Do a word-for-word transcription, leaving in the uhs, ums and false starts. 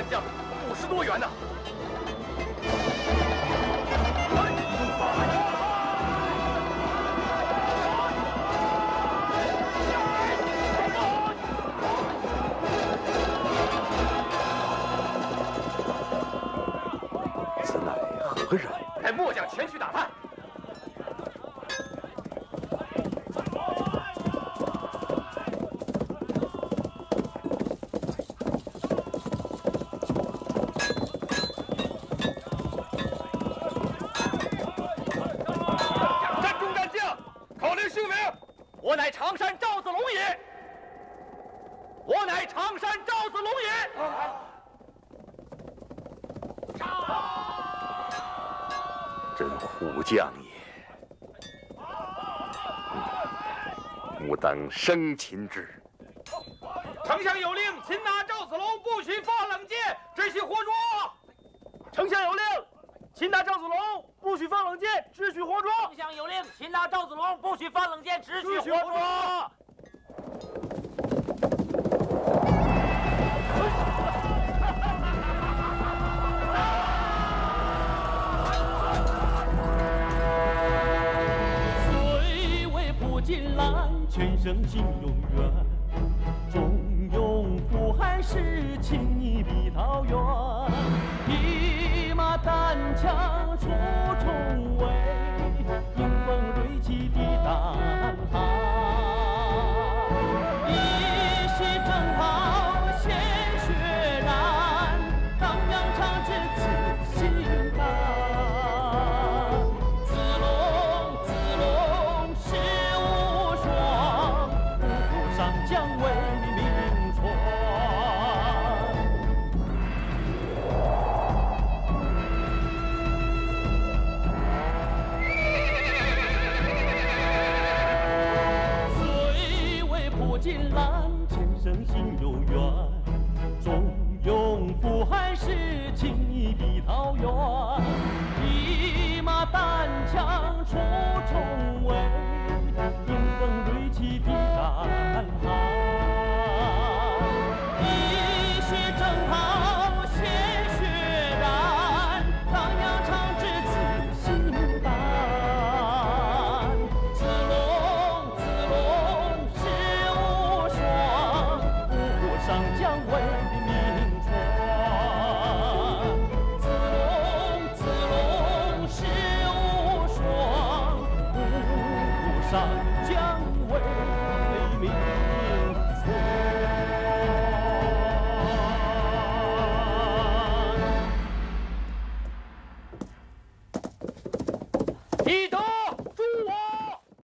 干将五十多员呢。 此乃何人？ 派末将前去打探。 我乃常山赵子龙也！我乃常山赵子龙也！ 真虎将也！吾当生擒之。 丞相有令，擒拿赵子龙，不许放冷箭，只许活捉。 丞相有令，擒拿赵子龙，不许放冷箭，只许活捉。 丞相有令，擒拿赵子龙，不许放冷箭，只许活捉。 金兰全生心永远，忠勇不汉时，情义比桃园。一马单枪出重围，迎风锐气的胆寒。一袭征袍鲜血染，当阳常志此心丹。 将为民传，虽为破金兰，前生心有缘。忠勇赴汉时，情义比桃园。一马单枪出重围，迎风锐气的胆寒。 征袍鲜血染，当阳常志此心丹。子龙，子龙是无双，五虎上将为